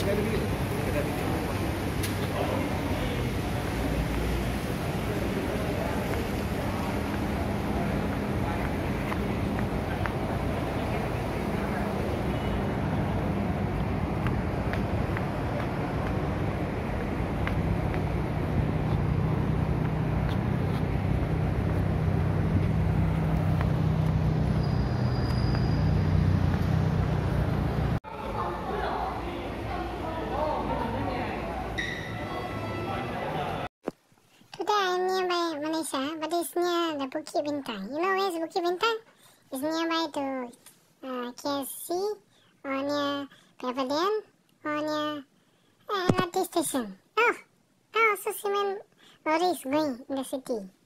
Malaysia, but it's near the Bukit Bintang. You know where's Bukit Bintang? It's nearby to KFC, or near Pavilion, or near LRT station. Oh, so cement lorry is going in the city.